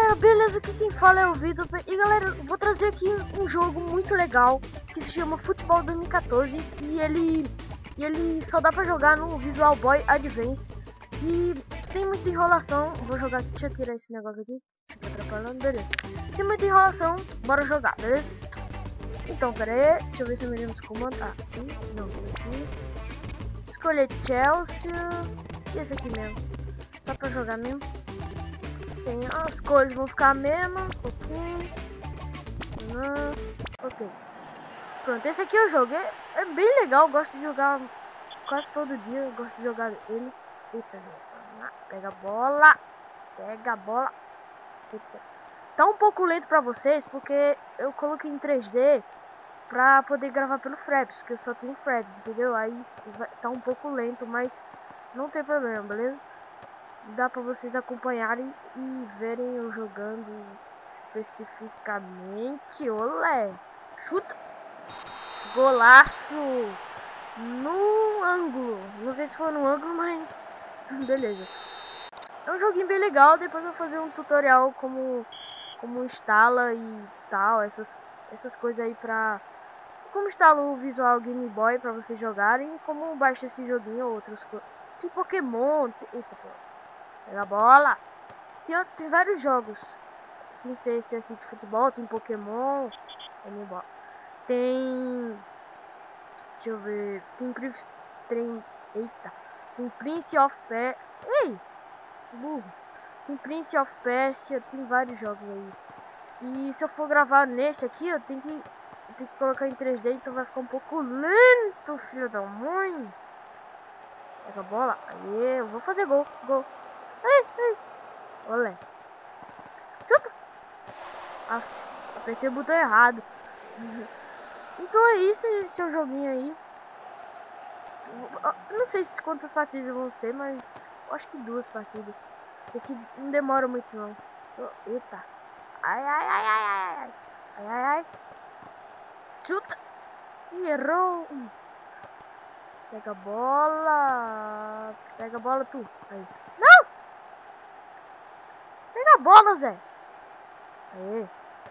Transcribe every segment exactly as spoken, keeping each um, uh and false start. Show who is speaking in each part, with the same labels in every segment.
Speaker 1: galera, beleza? Aqui quem fala é o Vitor. E galera, vou trazer aqui um jogo muito legal que se chama Futebol dois mil e quatorze. E ele, e ele só dá pra jogar no Visual Boy Advance. E sem muita enrolação, vou jogar aqui. Deixa eu tirar esse negócio aqui, fica atrapalhando, beleza. Sem muita enrolação, bora jogar, beleza? Então, pera aí, deixa eu ver se eu me lembro dos comandos. Ah, aqui, não, aqui. Escolher Chelsea. E esse aqui mesmo, só pra jogar mesmo. Tem, as cores vão ficar a mesma, um pouquinho. Ok. Pronto, esse aqui eu joguei. É bem legal, gosto de jogar quase todo dia. Eu gosto de jogar ele. Eita, pega a bola. Pega a bola. Eita. Tá um pouco lento pra vocês, porque eu coloquei em três D pra poder gravar pelo Fraps, porque eu só tenho Fraps, entendeu? Aí vai, tá um pouco lento, mas não tem problema, beleza? Dá pra vocês acompanharem e verem eu jogando especificamente. Olé! Chuta! Golaço! No ângulo. Não sei se foi no ângulo, mas beleza. É um joguinho bem legal. Depois eu vou fazer um tutorial como como instala e tal, essas essas coisas aí pra como instala o Visual Game Boy pra vocês jogarem e como baixa esse joguinho ou outras coisas. Tem Pokémon, tem... Eita, pô. Pega a bola. Tem, tem vários jogos. Sem ser esse aqui de futebol, tem Pokémon. Tem. Deixa eu ver. Tem. Tem. Eita. Tem Prince of Persia. Ei! Burro. Tem Prince of Persia. Tem vários jogos aí. E se eu for gravar nesse aqui, eu tenho que. Eu tenho que colocar em três D, então vai ficar um pouco lento, filho da mãe. Pega a bola. Aê, eu vou fazer gol. Gol. Ei, ei. Olé. Chuta. Aff, apertei o botão errado. Então é isso, esse é o joguinho aí. Eu não sei quantas partidas vão ser, mas acho que duas partidas. Porque não demora muito não. Eita. Ai, ai, ai, ai, ai, ai. Ai, ai, ai. Chuta. Ih, errou. Pega a bola. Pega a bola tu. Aí. Não! Pega a bola, Zé. Aê.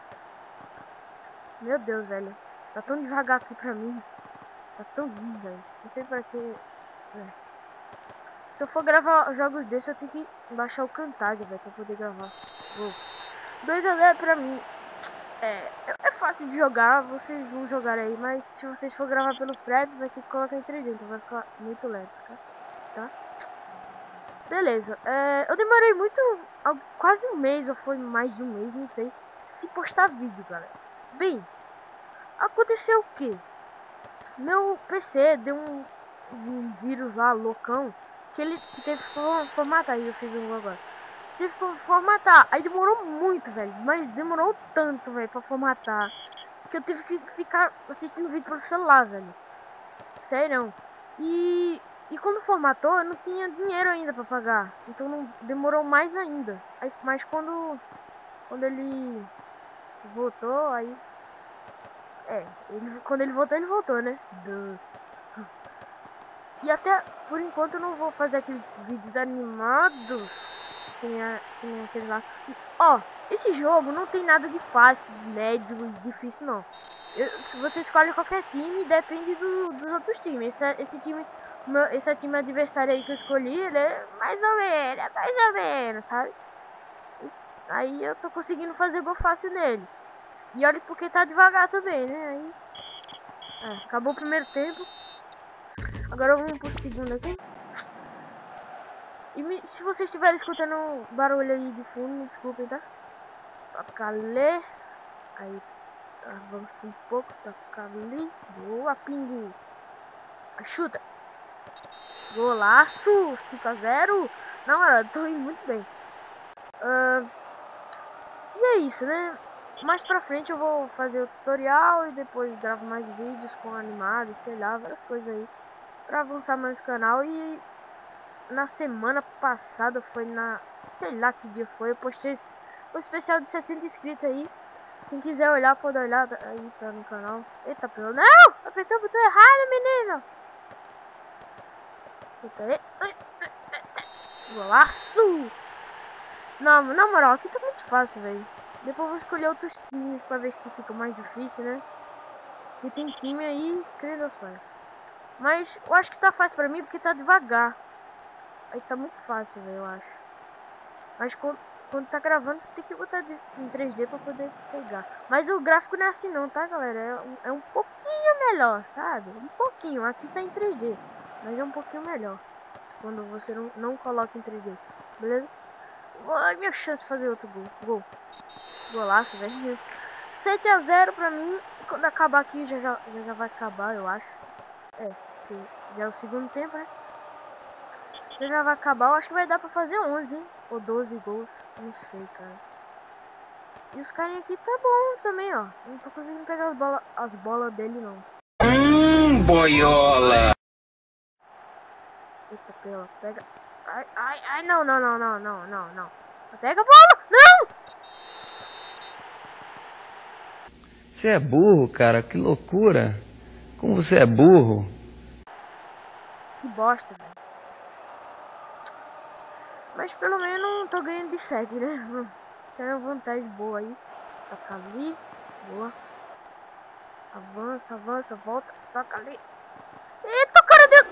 Speaker 1: Meu Deus, velho. Tá tão devagar aqui pra mim. Tá tão ruim, velho. Não sei pra que. É. Se eu for gravar jogos desses, eu tenho que baixar o Camtasia, velho, pra poder gravar. dois a zero pra mim. É, é fácil de jogar, vocês vão jogar aí, mas se vocês for gravar pelo Fred, vai ter que colocar em três D, então vai ficar muito lento, tá? tá? Beleza, é, eu demorei muito, quase um mês, ou foi mais de um mês, não sei, se postar vídeo, galera. Bem, aconteceu o que? Meu P C deu um, um vírus lá, loucão, que ele teve que formatar, aí eu fiz um agora. Teve que formatar, aí demorou muito, velho, mas demorou tanto, velho, pra formatar, que eu tive que ficar assistindo vídeo pelo celular, velho. Sério. E, e quando formatou, eu não tinha dinheiro ainda pra pagar, então não demorou mais ainda. Aí, mas quando, quando ele voltou, aí... É, ele, quando ele voltou, ele voltou, né? Do... E até, por enquanto, eu não vou fazer aqueles vídeos animados. Tem, a, tem aquele lá. Ó, esse jogo não tem nada de fácil, médio e difícil, não. Eu, se você escolhe qualquer time, depende do, dos outros times. Esse, esse time, meu, esse time adversário aí que eu escolhi, ele é mais ou menos, é mais ou menos, sabe? Aí eu tô conseguindo fazer gol fácil nele. E olha porque tá devagar também, né? Aí, é, acabou o primeiro tempo. Agora vamos pro segundo aqui. E me, se vocês estiverem escutando barulho aí de fundo, me desculpem, tá? Toca ali. Aí avança um pouco, toca ali. Boa, pingo. A chuta. Golaço. cinco a zero. Não, cara, tô indo muito bem. Uh, e é isso, né? Mais pra frente eu vou fazer o tutorial e depois gravo mais vídeos com animados, sei lá, várias coisas aí. Pra avançar mais no canal. E na semana passada, foi na... sei lá que dia foi, eu postei o especial de sessenta inscritos aí. Quem quiser olhar, pode olhar aí, tá no canal. Eita, pelo... Não! Apertei o botão errado, menino! Eita aí. Golaço! Não, na moral, aqui tá muito fácil, velho. Depois eu vou escolher outros times pra ver se fica mais difícil, né? Porque tem time aí, creio Deus, pai. Mas eu acho que tá fácil pra mim porque tá devagar. Aí tá muito fácil, velho, eu acho. Mas quando, quando tá gravando, tem que botar de, em três D pra poder pegar. Mas o gráfico não é assim não, tá, galera? É um, é um pouquinho melhor, sabe? Um pouquinho. Aqui tá em três D. Mas é um pouquinho melhor. Quando você não, não coloca em três D. Beleza? Ai, minha chance de fazer outro gol. Gol. Golaço, velho. sete a zero pra mim. Quando acabar aqui, já, já, já vai acabar, eu acho. É, porque já é o segundo tempo, né? Já já vai acabar. Eu acho que vai dar pra fazer onze, hein? Ou doze gols. Não sei, cara. E os carinha aqui tá bom também, ó. Não tô conseguindo pegar as bolas as bola dele, não.
Speaker 2: Hum, boiola.
Speaker 1: Eita, pela. Pega. Ai, ai, ai. Não, não, não, não, não, não, não. Pega a bola. Não!
Speaker 2: Você é burro, cara, que loucura. Como você é burro.
Speaker 1: Que bosta, velho. Mas pelo menos tô ganhando de sete, né? Isso é uma vantagem boa aí. Toca ali. Boa. Avança, avança, volta. Toca ali. Eita, o cara deu...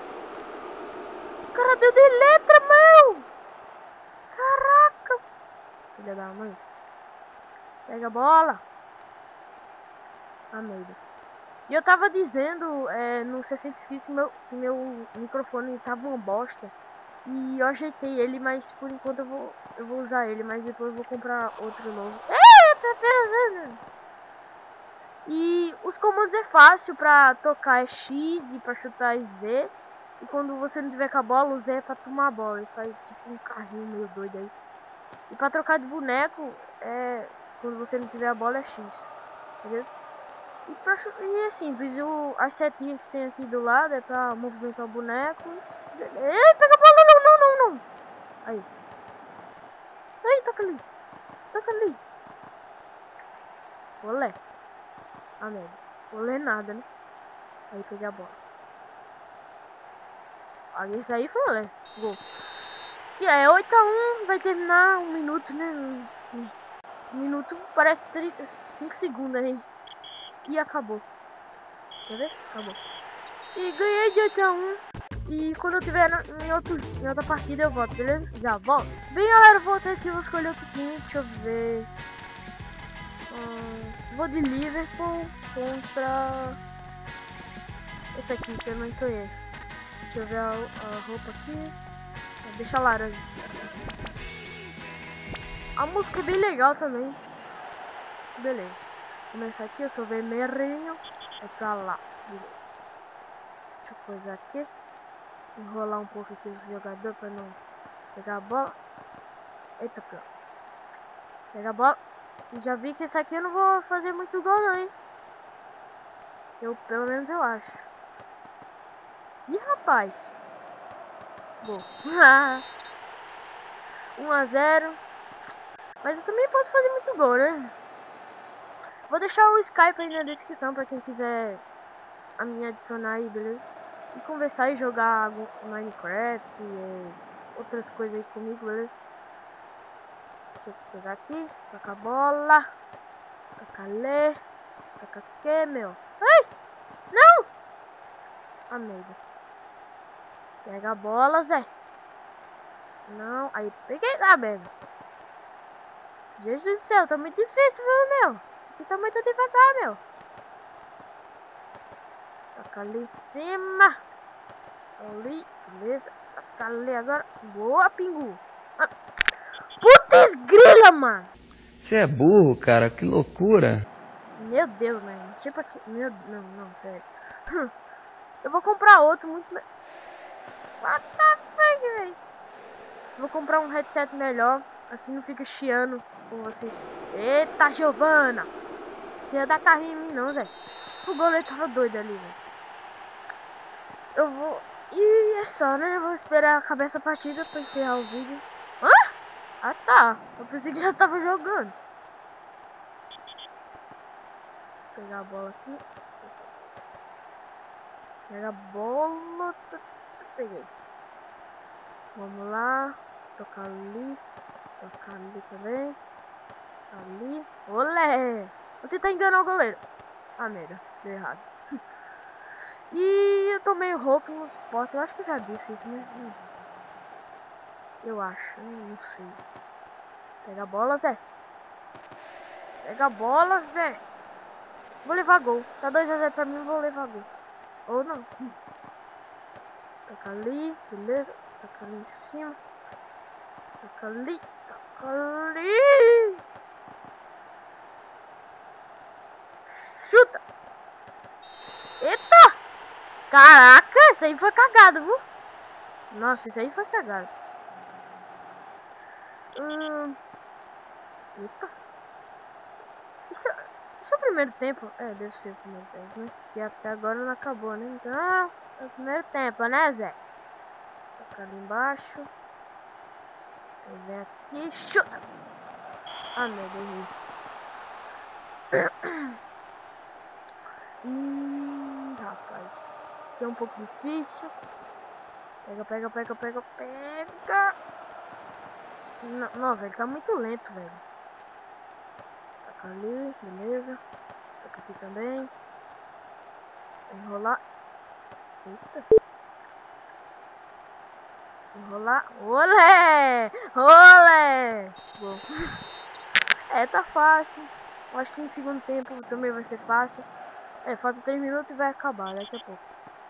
Speaker 1: O cara deu de letra, meu! Caraca! Filha da mãe. Pega a bola. Amei. E eu tava dizendo é, no sessenta inscritos que meu, que meu microfone tava uma bosta. E eu ajeitei ele, mas por enquanto eu vou, eu vou usar ele, mas depois eu vou comprar outro novo. Eita, pera, e os comandos é fácil pra tocar é X e pra chutar é Z. E quando você não tiver com a bola, o Z é pra tomar a bola. E faz tipo um carrinho meio doido aí. E pra trocar de boneco, é quando você não tiver a bola é X. Beleza? E, pra, e é simples, o, as setinhas que tem aqui do lado é pra movimentar bonecos. Ei, pega a bola, não, não, não, não. Aí. Aí, toca ali. Toca ali. Olé. Ah, merda. Olé nada, né? Aí peguei a bola. Aí esse aí foi olé. Gol. E é oito a um, vai terminar um minuto, né? Um minuto parece trinta, cinco segundos aí. E acabou. Quer ver? Acabou. E ganhei de oito a um. E quando eu tiver na, em, outro, em outra partida eu volto, beleza? Já volto. Bem, galera, voltei aqui, vou escolher outro time. Deixa eu ver. Hum, vou de Liverpool contra esse aqui que eu não conheço. Deixa eu ver a, a roupa aqui. Deixa laranja. A música é bem legal também. Beleza. Começar aqui, eu sou vermelhinho. Vai pra lá. Beleza. Deixa eu coisar aqui. Enrolar um pouco aqui os jogadores pra não pegar a bola. Eita, pronto. Pega a bola. E já vi que esse aqui eu não vou fazer muito gol não, hein. Eu, pelo menos eu acho. Ih, rapaz. Gol. um a zero. Mas eu também posso fazer muito gol, né? Vou deixar o Skype aí na descrição pra quem quiser a me adicionar aí, beleza? E conversar e jogar Minecraft e outras coisas aí comigo, beleza? Deixa eu pegar aqui, toca a bola. Toca ali. Toca aqui, meu. Ai! Não! A merda. Pega a bola, Zé. Não, aí peguei da merda. Jesus do céu, tá muito difícil, viu, meu? Aqui tá muito devagar, meu. Toca ali em cima. Ali, beleza. Toca ali agora. Boa, Pingu. Ah. Putz grila, mano.
Speaker 2: Você é burro, cara, que loucura.
Speaker 1: Meu Deus, mano. Tipo aqui. Meu não, não, sério. Eu vou comprar outro muito. What the fuck, velho? Vou comprar um headset melhor. Assim não fica chiando com vocês. Eita, Giovana! Você ia dar carrinho em mim, não, Zé. O goleiro tava doido ali, velho. Eu vou. E é só, né? Eu vou esperar acabar essa partida pra encerrar o vídeo. Hã? Ah, tá. Eu pensei que já tava jogando. Vou pegar a bola aqui. Pega a bola. Tu, tu, tu, peguei. Vamos lá. Tocar ali. Tocar Tocar ali também. Ali. Olé! Vou tentar enganar o goleiro. Ah, merda. Deu errado. E eu tô meio rouco no esporte. Eu acho que eu já disse isso, né? Eu acho. Eu não sei. Pega a bola, Zé. Pega a bola, Zé. Vou levar gol. Tá dois a zero pra mim, vou levar gol. Ou não. Toca ali. Beleza. Toca ali em cima. Toca ali. Toca ali. Chuta. Eita. Caraca, isso aí foi cagado, viu? Nossa, isso aí foi cagado. Hum... Eita. Isso, isso é o primeiro tempo? É, deve ser o primeiro tempo, né? Que até agora não acabou, né? Então, é o primeiro tempo, né, Zé? Toca ali embaixo. Aí vem aqui, chuta! Ah, meu Deus. Ih, rapaz. Isso é um pouco difícil. Pega, pega, pega, pega, pega. Não, não, velho, tá muito lento, velho. Toca ali, beleza. Toca aqui também. Enrolar. Eita. Enrolar. Olé! Olé! Bom. É, tá fácil. Eu acho que no segundo tempo também vai ser fácil. É, falta três minutos e vai acabar daqui a pouco.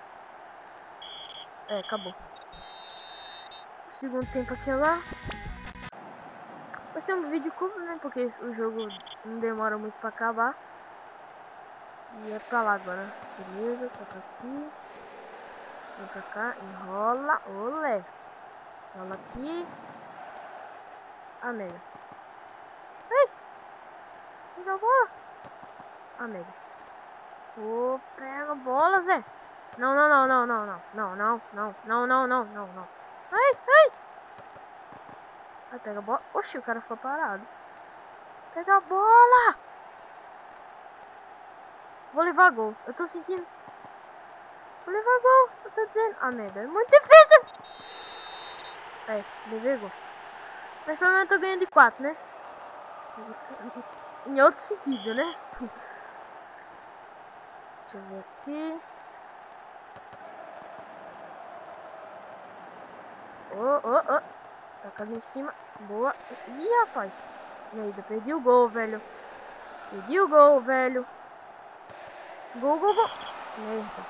Speaker 1: É, acabou. O segundo tempo aqui lá. Vai ser um vídeo curto, né? Porque o jogo não demora muito pra acabar. E é pra lá agora. Beleza, toca aqui. Vem pra cá, enrola. Olé! Enrola aqui. Ah, merda. Ai! Pega a bola. Ah, merda. Ô, pega a bola, Zé. Não, não, não, não, não, não. Não, não, não, não, não, não, não, não. Ai, ai! Ai, pega a bola. Oxi, o cara ficou parado. Pega a bola! Vou levar gol. Eu tô sentindo. Vou levar gol. Eu tô dizendo. Ah, merda. É muito difícil. É, levei gol. Mas pelo menos eu tô ganhando de quatro, né? Em outro sentido, né? Deixa eu ver aqui. Oh, oh, oh. Toca ali em cima. Boa. Ih, rapaz. Merda, perdi o gol, velho. Perdi o gol, velho. Gol, gol, gol. Merda.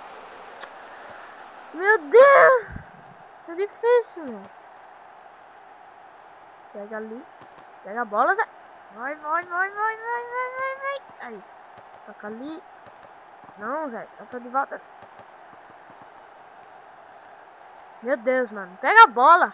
Speaker 1: Meu Deus. É difícil, meu. Pega ali. Pega a bola, Zé. Vai, vai, vai, vai, vai, vai, vai, vai. Aí. Toca ali. Não, Zé. Toca de volta. Meu Deus, mano. Pega a bola.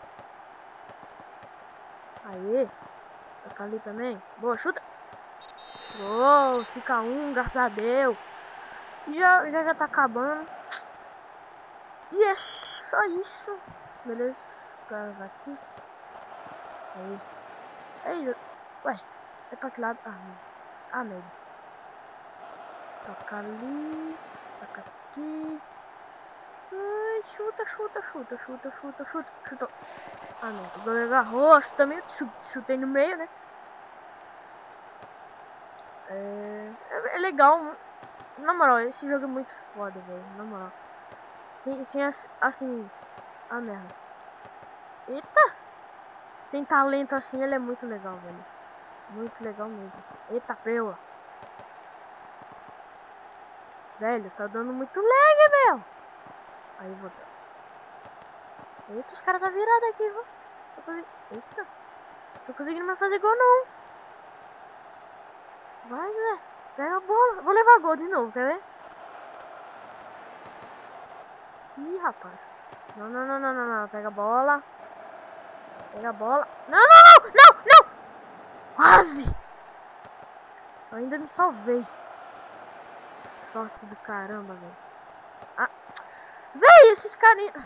Speaker 1: Aí. Toca ali também. Boa, chuta. Gol. cinco a um, graças a Deus. Já, já, já tá acabando. E é só isso. Beleza. O cara vai aqui. Aí. Aí. Ué. É pra que lado? Ah, merda. Ah, merda. Toca ali. Toca aqui. Ai, chuta, chuta, chuta, chuta, chuta, chuta, chuta. Ah, não. O goleiro agarrou, também chutei no meio, né? É, é legal. Na moral, esse jogo é muito foda, velho. Na moral. Sem, sem assim. Ah, merda. Eita! Sem talento assim, ele é muito legal, velho. Muito legal mesmo. Eita, preula. Velho, tá dando muito lag, meu. Aí, vou dar. Eita, os caras tá virado aqui, viu? Tô consegui... Eita. Tô conseguindo mais fazer gol, não. Vai, Zé. Pega a bola. Vou levar gol de novo, quer ver? Ih, rapaz. Não, não, não, não, não, não. Pega a bola. Pega a bola. Não, não, não, não, não. Quase. Eu ainda me salvei. Sorte do caramba, velho. Ah. Véi, esses carinhos.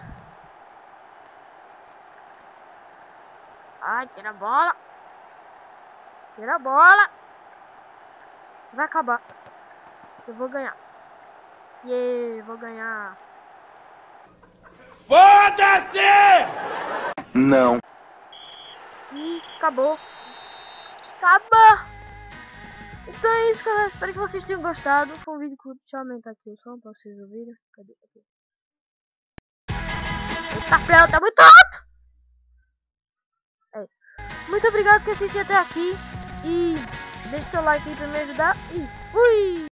Speaker 1: Ai, tira a bola. Tira a bola. Vai acabar. Eu vou ganhar. Yeah, vou ganhar.
Speaker 3: Foda-se! Não.
Speaker 1: E acabou. Acabou! Então é isso, galera. Espero que vocês tenham gostado. Foi um vídeo curto. Deixa eu aumentar aqui o som pra vocês ouvirem. Cadê? Aqui. Eita, prela, tá muito alto! É. Muito obrigado por assistir até aqui. E deixe seu like aí pra me ajudar. E fui!